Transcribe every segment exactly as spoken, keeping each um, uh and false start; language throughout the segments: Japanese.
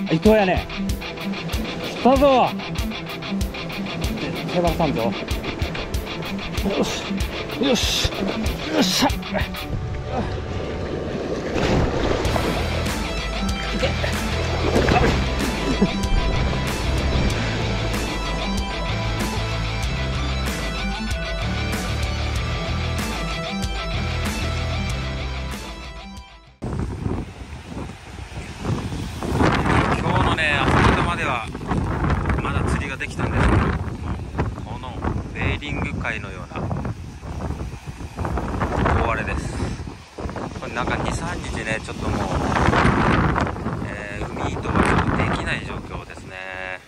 伊藤やね。来たぞ。手放さんぞ。よしよしよっしゃ。いけ。 今日のね、朝方まではまだ釣りができたんですけど、このベーリング海のような大荒れです。これなんかにさんにちね、ちょっともう、えー、海糸がちょっとできない状況ですね。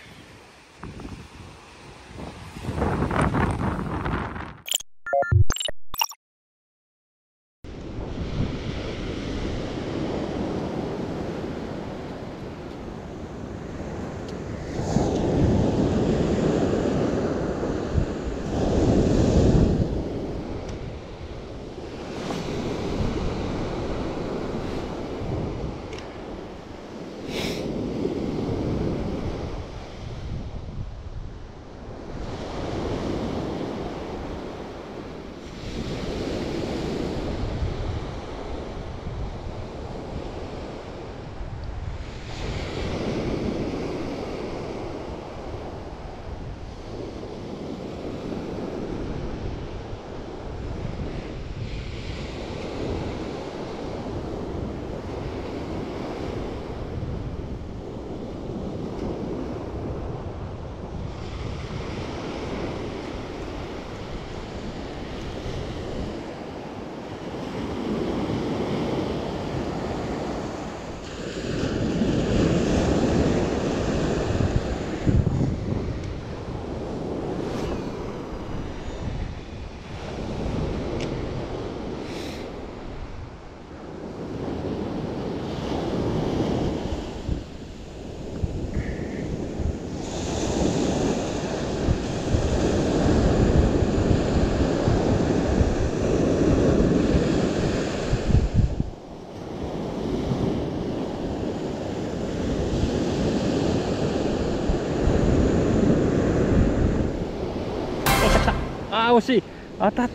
あー惜しい。当たった。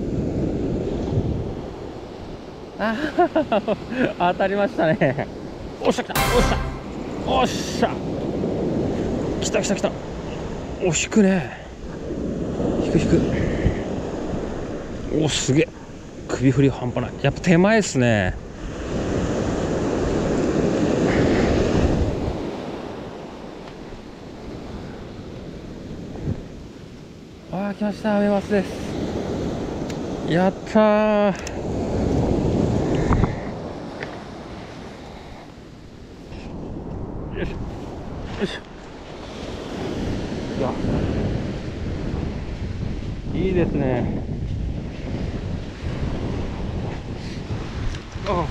あー当たりましたね。おっしゃ来た。おっしゃおっしゃ来た来た来た。お引くね。引く引く。おすげえ。首振り半端ない。やっぱ手前っすね。ああ来ました。アメマスです。やったー。よいしょよいしょ。いやいいですね。ああ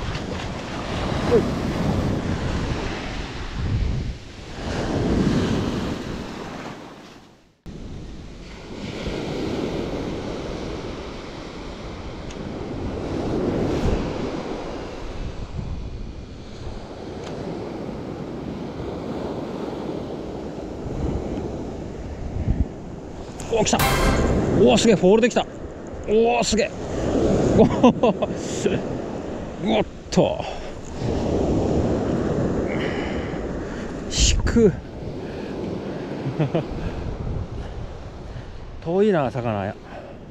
お来た。おおすげえフォールできた。おおすげえ。おおっと引く。遠いな魚や。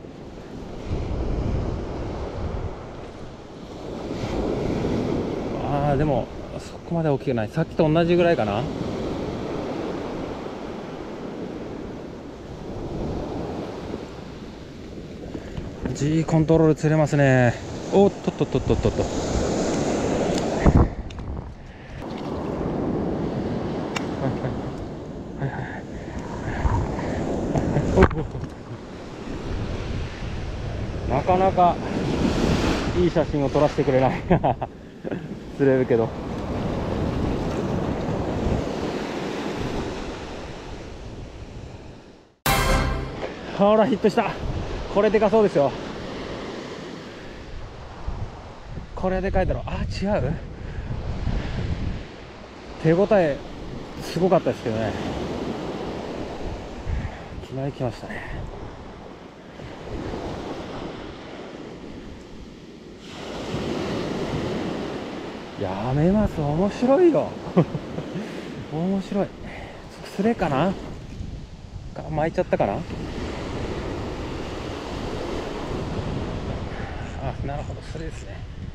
あーでもそこまで大きくない。さっきと同じぐらいかな。G コントロール釣れますね。おっとっとっとっとっとっと。なかなかいい写真を撮らせてくれない。釣れるけど。ほらヒットした。これでかそうですよ。これでかいだろ。あ違う。 手応えすごかったですけどね。決まりきましたね。やめます。面白いよ面白い。スレかなか巻いちゃったかな。あ、なるほど、スレですね。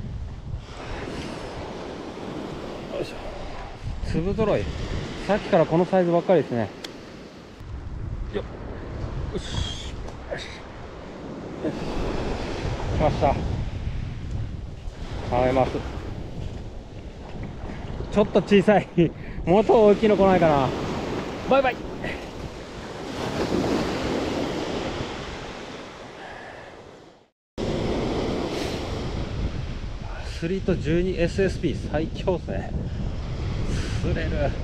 よいしょ。粒揃い。さっきからこのサイズばっかりですね。よっ、よしよし、来ました。食べます。ちょっと小さいもっと大きいの来ないかな。バイバイ。スリーと じゅうにエスエスピー 最強ですね。釣れる。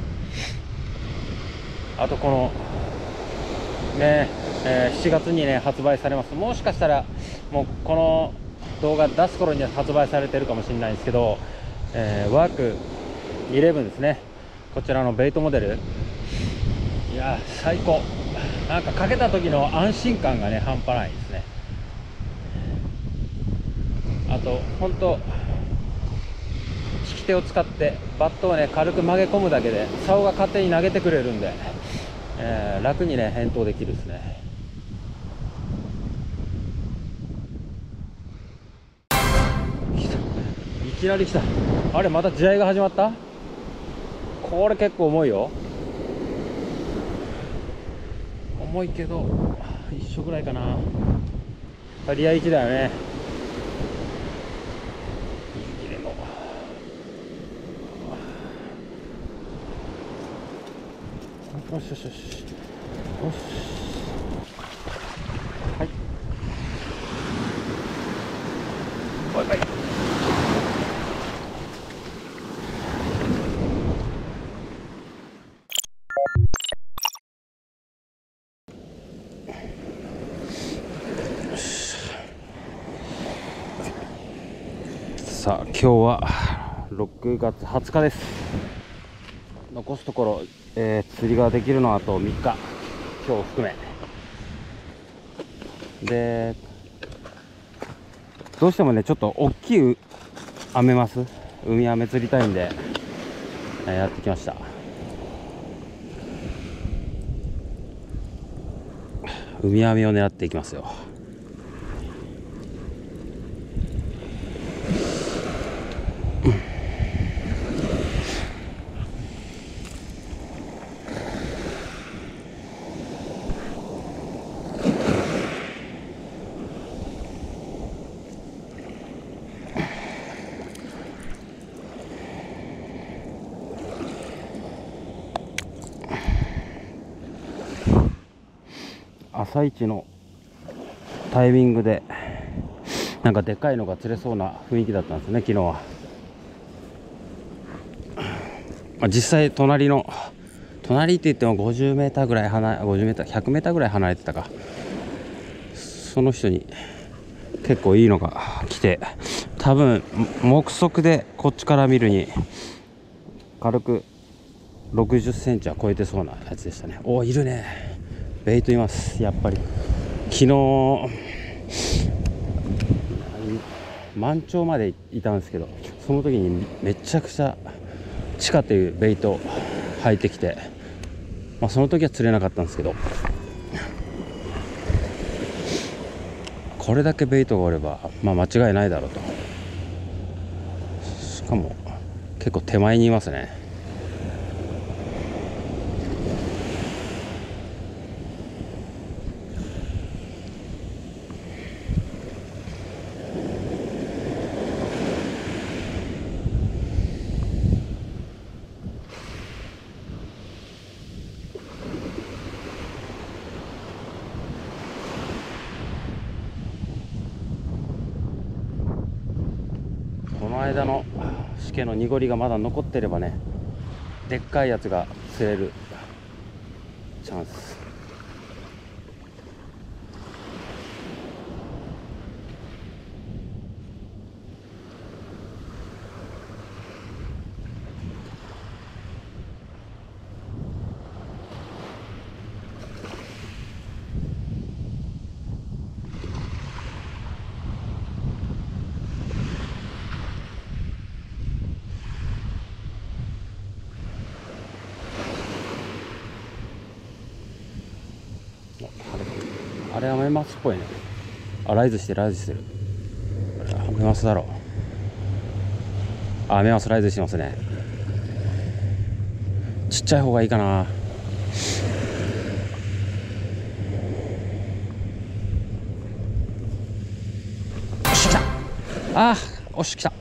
あとこのね、えー、しちがつにね発売されます。もしかしたらもうこの動画出す頃には発売されてるかもしれないんですけど、えー、ワークじゅういちですね。こちらのベイトモデル、いや最高。なんかかけた時の安心感がね半端ないですね。あと本当引き手を使ってバットをね軽く曲げ込むだけで竿が勝手に投げてくれるんで、えー、楽にね返答できるですね。いきなり来た。あれまた試合が始まった。これ結構重いよ。重いけど一緒ぐらいかな。リアいちだよね。ギリギリの。よしよしよしよし。はい。バイバイ。さあ今日はろくがつはつかです。残すところ、えー、釣りができるのはあとみっか、今日含めで、どうしてもねちょっと大きいアメマス、ウミアメ釣りたいんで、えー、やってきました。ウミアメを狙っていきますよ。朝一のタイミングでなんかでかいのが釣れそうな雰囲気だったんですね、昨日は。まあ、実際隣の隣って言ってもごじゅうメーターぐらい離れ、ごじゅうメーター、ひゃくメーターぐらい離れてたか、その人に結構いいのが来て、多分目測でこっちから見るに軽くろくじゅっセンチは超えてそうなやつでしたね。おお、いるね。ベイトいます。やっぱり昨日満潮までいたんですけど、その時にめちゃくちゃチカというベイト履いてきて、まあ、その時は釣れなかったんですけど、これだけベイトがおれば、まあ、間違いないだろうと。しかも結構手前にいますね。この間のしけの濁りがまだ残ってればね、でっかいやつが釣れるチャンス。 あれアメマスっぽいね。あ、ライズしてるライズしてる。アメマスだろう。あ、アメマスライズしてますね。ちっちゃい方がいいかな。よし来た。あー、よし来た。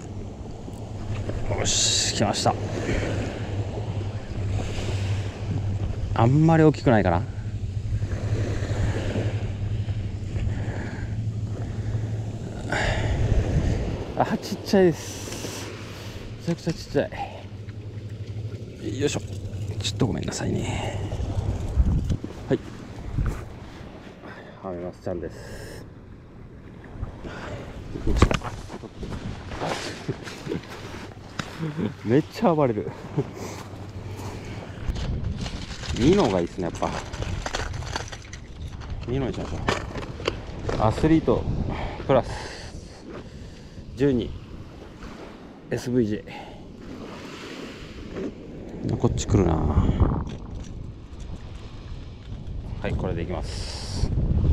よし来ました。あんまり大きくないかな。あ、ちっちゃいです。めちゃくちゃちっちゃい。よいしょ。ちょっとごめんなさいね。はい、アメマスちゃんです。めっちゃ暴れる。ミノがいいですね、やっぱ。ミノにしましょう。アスリートプラスじゅうに エスブイジェー。こっち来るな。はい、これでいきます。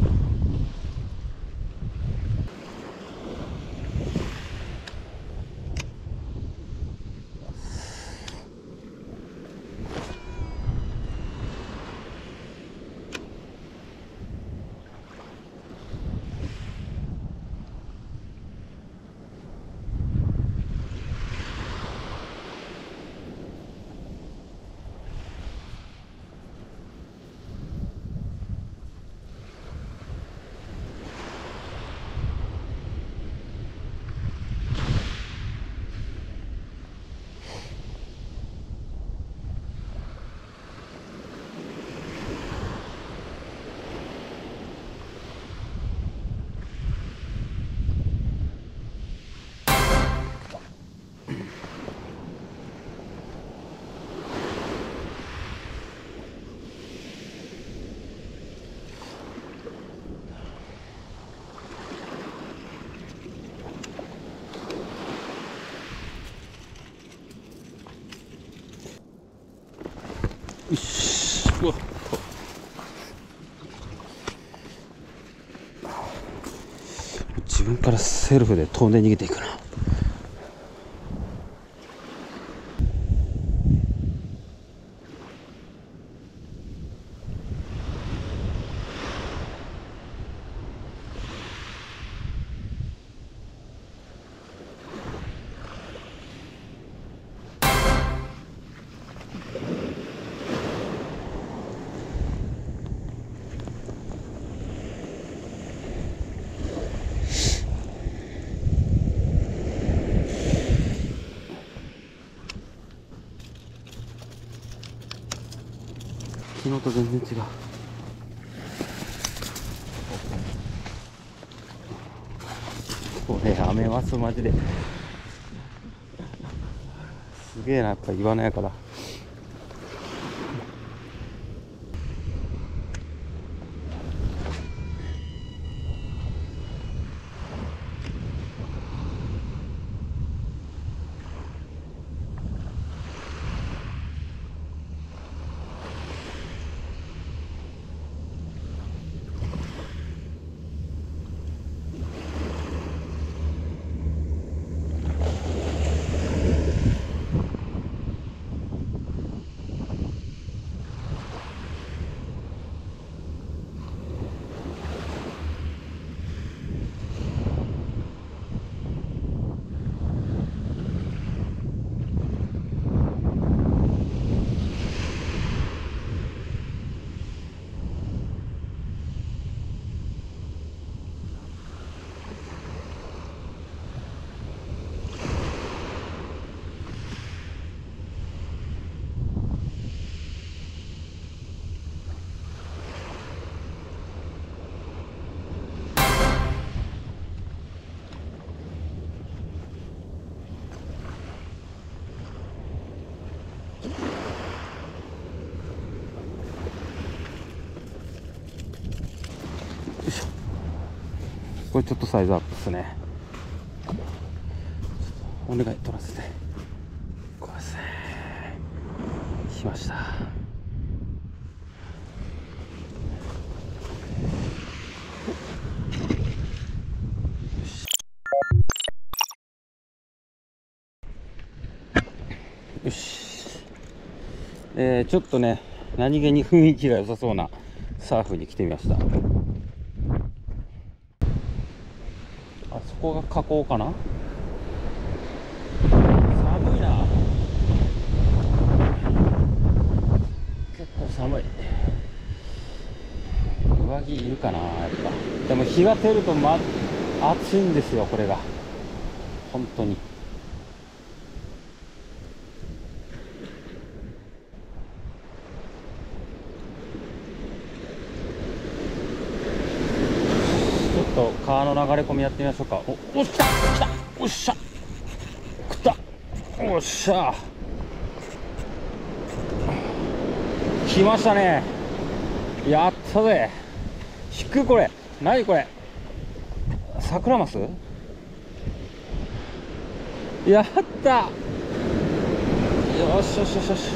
よし、うわっ、自分からセルフで飛んで逃げていくな。昨日と全然違う。これアメマスマジですげえな、やっぱ岩のやから。これちょっとサイズアップですね。お願い取らせて。これですね。しました。 よし、えー、ちょっとね何気に雰囲気が良さそうなサーフに来てみました。あそこが河口かな。寒いな、結構寒い。上着いるかな、やっぱ。でも日が照ると、ま、暑いんですよこれが本当に。ちょっと川の流れ込みやってみましょうか。おおっしゃ来た、おっしゃ食った、おっしゃ来ましたね。やったぜ。引く、これ何これ、サクラマス。やった、よしよしよしよし。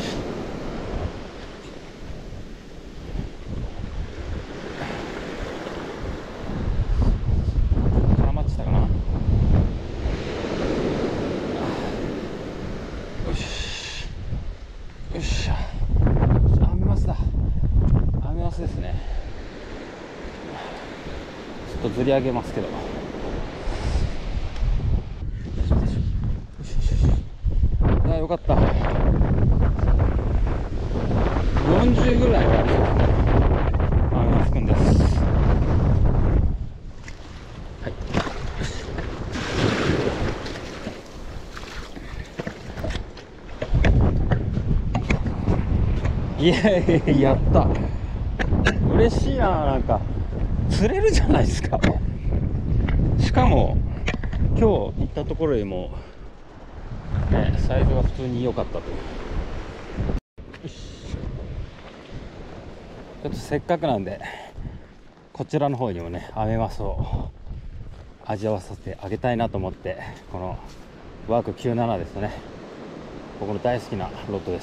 絡まってたかな。よしよっしゃ、アメマスだ、アメマスですね。ちょっとずり上げますけど、いやよかった。よんじゅうぐらいあるアメマスくんです。はい、いやいや、やった、嬉しいな。なんか釣れるじゃないですか。しかも今日行ったところよりもね、サイズが普通に良かったと。よし、ちょっとせっかくなんでこちらの方にもねアメマスを味わわせてあげたいなと思って、このワークきゅうじゅうななですね、僕の大好きなロッドです。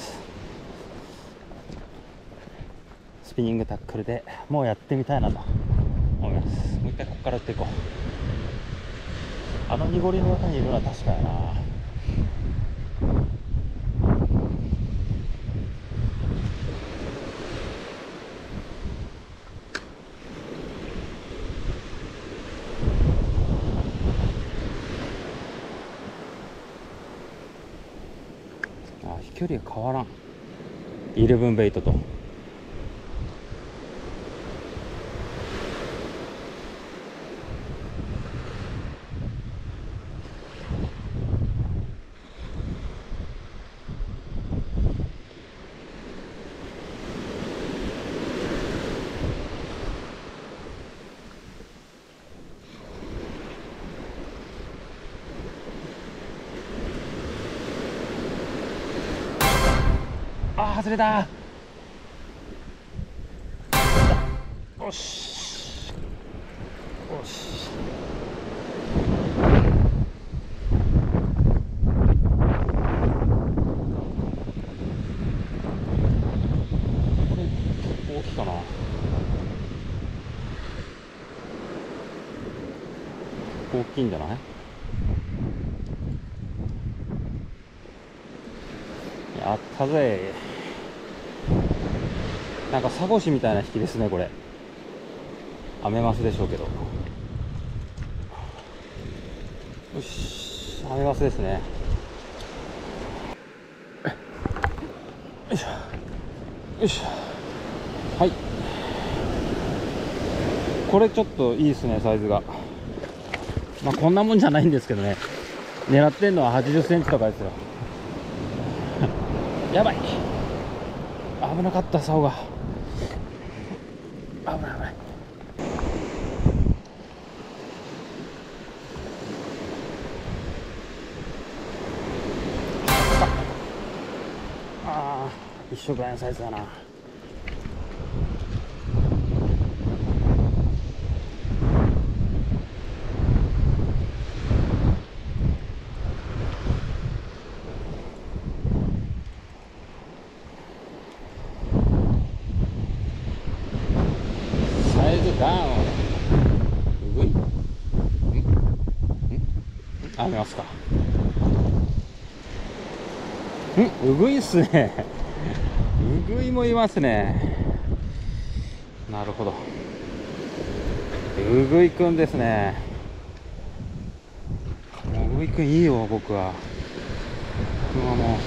スピニングタックルでもうやってみたいなと思います。もう一回ここから打っていこう。あの濁りの中にいるのは確かやな。あ、飛距離が変わらん、イレブンベイトと。あー、外れた。よしよし、これ結構大きいかな。大きいんじゃない。やったぜ。なんかサゴシみたいな引きですねこれ。アメマスでしょうけど。よし、アメマスですね。よいしょよいしょ、はい、これちょっといいですねサイズが。まあこんなもんじゃないんですけどね、狙ってんのははちじゅっセンチとかですよ。やばい、危なかった、竿が危ない危ない。ああ、一緒ぐらいのサイズだな。サイズダウン。うぐい。んんあげますか。 ん、ウグイっすね。ウグイもいますね。なるほど。ウグイくんですね。ウグイくんいいよ、僕は。僕はも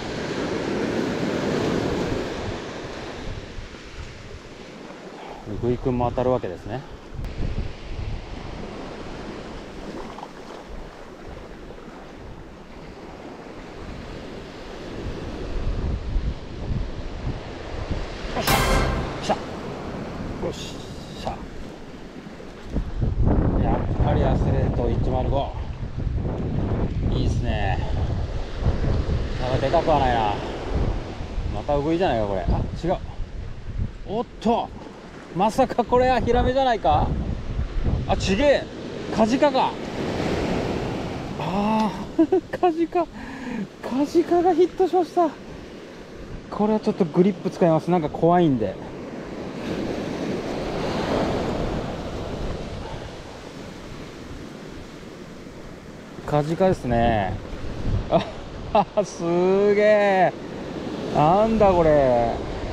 う。ウグイくんも当たるわけですね。よっしゃよっしゃ。やっぱりアスレートいちまるご、いいっすね。ただでかくはないな。またウグイじゃないかこれ。あ、違う。おっと、まさかこれはヒラメじゃないか。あ、ちげえ、カジカか。ああカジカ、カジカがヒットしました。これはちょっとグリップ使います。なんか怖いんで。カジカですね。あすげえ、なんだこれ。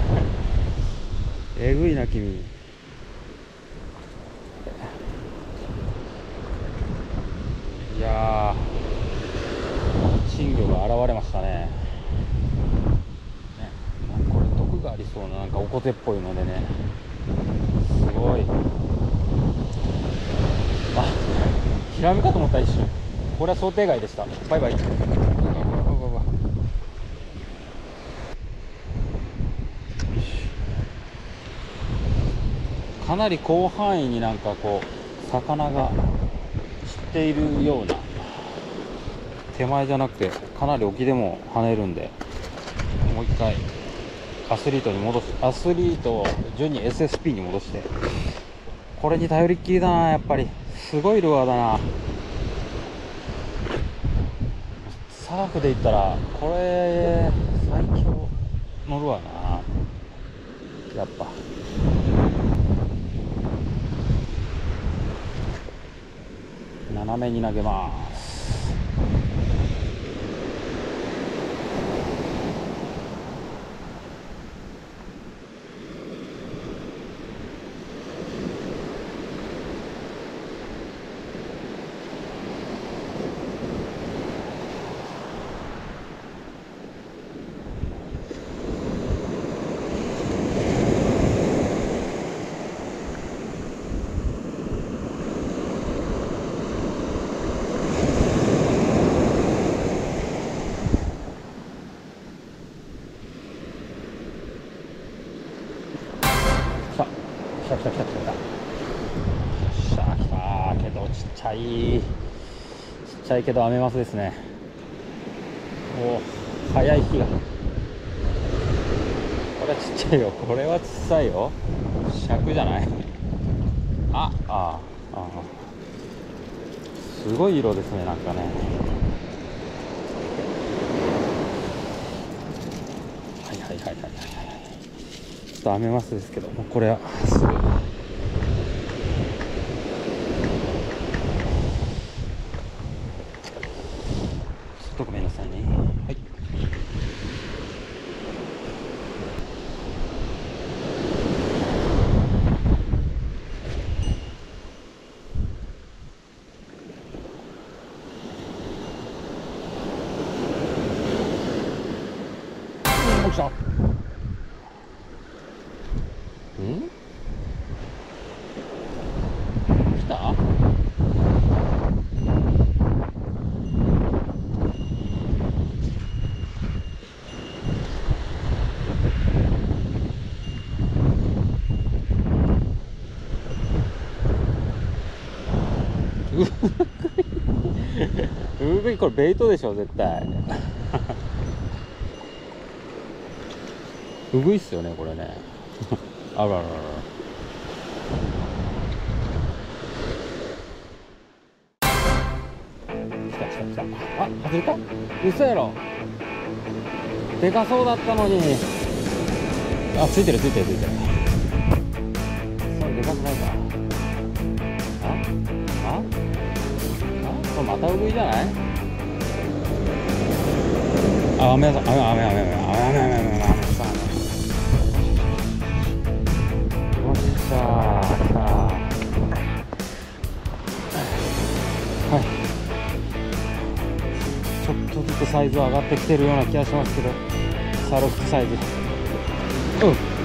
えぐいな君。いやー、珍魚が現れましたね。ね、これ毒がありそうな、なんかおこてっぽいのでね、すごい。あ、ヒラメかと思った一瞬。これは想定外でした。バイバイ。かなり広範囲になんかこう魚が散っているような。手前じゃなくてかなり沖でも跳ねるんで、もう一回アスリートに戻し、アスリートを順に エスエスピー に戻して、これに頼りっきりだな。やっぱりすごいルアーだな。サーフで言ったらこれ最強のルアーだな、やっぱ。斜めに投げます。来た来た来た来た来た。よっしゃ来た。けどちっちゃい、ちっちゃいけどアメマスですね。おお、早い日が。これはちっちゃいよ。これは小さいよ。尺じゃない。ああああ、すごい色ですね、なんかね。はいはいはいはいはい。ちょっとアメマスですけども、これはすぐ。ちょっとごめんなさいね。はい。来た。ん？来た？ウグイ、これベイトでしょ絶対。ウグイっすよねこれね。あらららら。来た来た来た。あ、外れた？嘘やろ。でかそうだったのに。あ、ついてるついてるついてる。それでかくないか。あああ、これまたウグイじゃない？ あ、雨だ、雨、雨、雨、雨、雨、雨、雨、雨、雨、雨、雨、雨、さあ、よっしゃー、さあ、はい。ちょっとずつサイズは上がってきてるような気がしますけど、サロフトサイズ。うん。